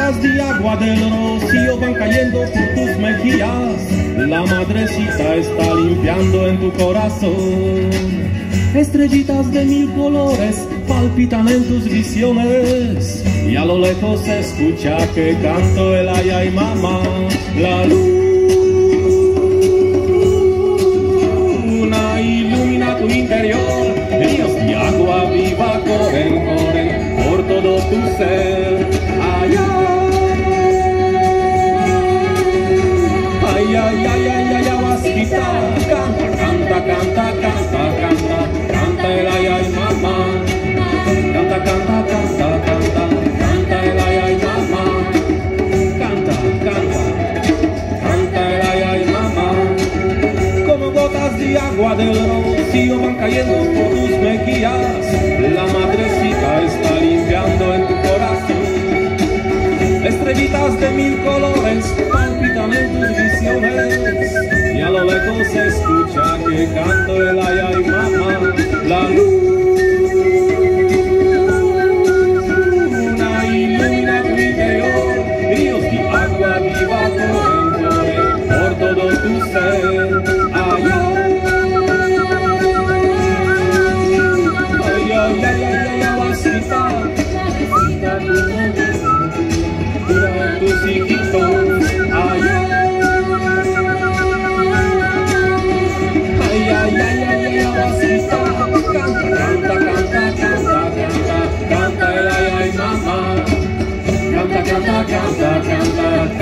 gotas de agua del rocío van cayendo por tus mejillas. La madrecita está limpiando en tu corazón. Estrellitas de mil colores palpitan en tus visiones, y a lo lejos se escucha que canto el ay ay mamá. La luna ilumina tu interior, ríos de agua viva corren, corren por todo tu ser. Ay ay ay ay ay ay, Abasquita, canta, canta, canta, canta, canta, canta el ay ay mamá. Canta, canta, canta, canta, canta el ay ay mamá. Canta, canta, canta el ay ay mamá. Como gotas de agua del rocío van cayendo por tus mejillas. La madrecita está limpiando en tu corazón. Estrellitas de mil colores palpitan en tus visiones, y a lo lejos se escucha que canto el ay ay mamá. La luna ilumina tu interior, ríos de agua viva corren, corren por todo tu ser. Ay ay ay ay ay ay, Abasquita, tus hijitos. Ay ay ay ay ay, Abasquita, canta, canta, canta, canta, canta, canta el ay ay mamá. Canta, canta, canta, canta,